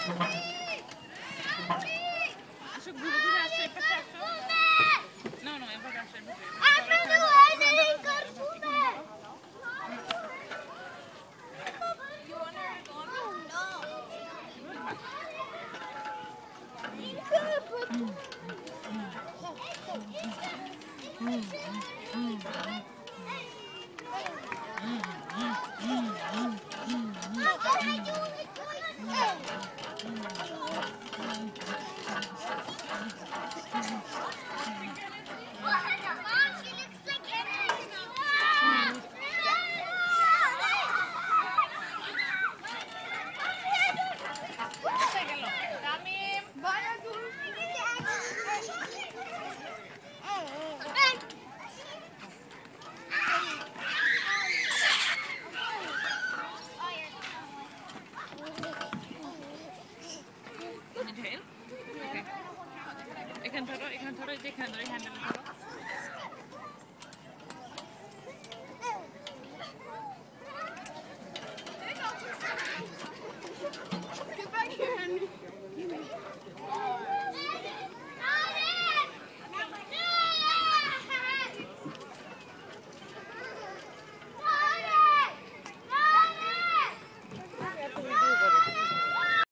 আসো ঘুরে ঘুরে আসো একটা আসো না না এবার আসো এখান ধরো এখানে ধরো হ্যান্ডেল ধরো